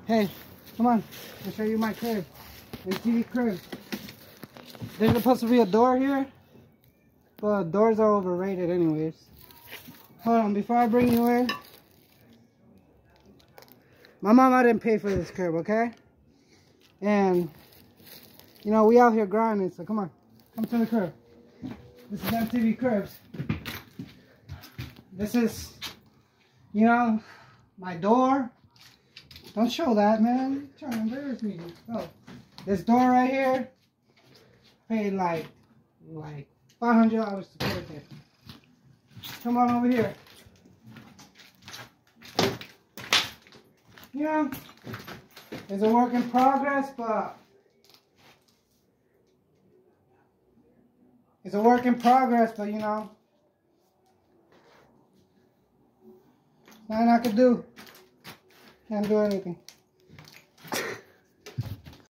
Hey, come on. I'll show you my crib. My TV crib. There's supposed to be a door here, but doors are overrated anyways. Hold on, before I bring you in. My mama didn't pay for this crib, okay? And, you know, we out here grinding, so come on. Come to the crib. This is MTV Cribs. This is, you know, my door. Don't show that, man. You're trying to embarrass me. Oh, this door right here, paid like $500 to put it there. Come on over here. You know, it's a work in progress, but you know, nothing I could do. Can't do anything.